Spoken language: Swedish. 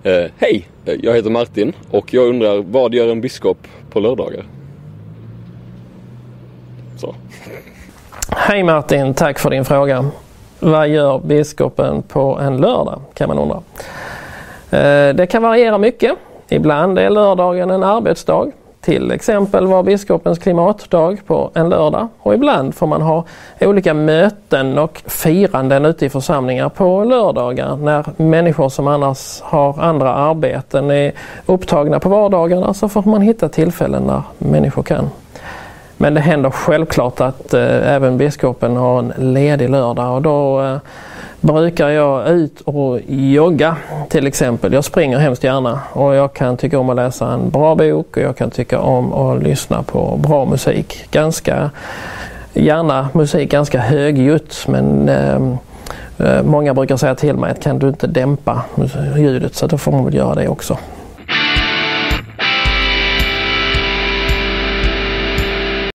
Hej, jag heter Martin och jag undrar, vad gör en biskop på lördagar? Så. Hej Martin, tack för din fråga. Vad gör biskopen på en lördag, kan man undra. Det kan variera mycket. Ibland är lördagen en arbetsdag. Till exempel var biskopens klimatdag på en lördag. Och ibland får man ha olika möten och firanden ute i församlingar på lördagar. När människor som annars har andra arbeten är upptagna på vardagarna, så får man hitta tillfällen när människor kan. Men det händer självklart att även biskopen har en ledig lördag, och då brukar jag ut och jogga till exempel. Jag springer hemskt gärna, och jag kan tycka om att läsa en bra bok, och jag kan tycka om att lyssna på bra musik. Ganska gärna musik, ganska högljutt, men många brukar säga till mig att kan du inte dämpa ljudet, så då får man väl göra det också.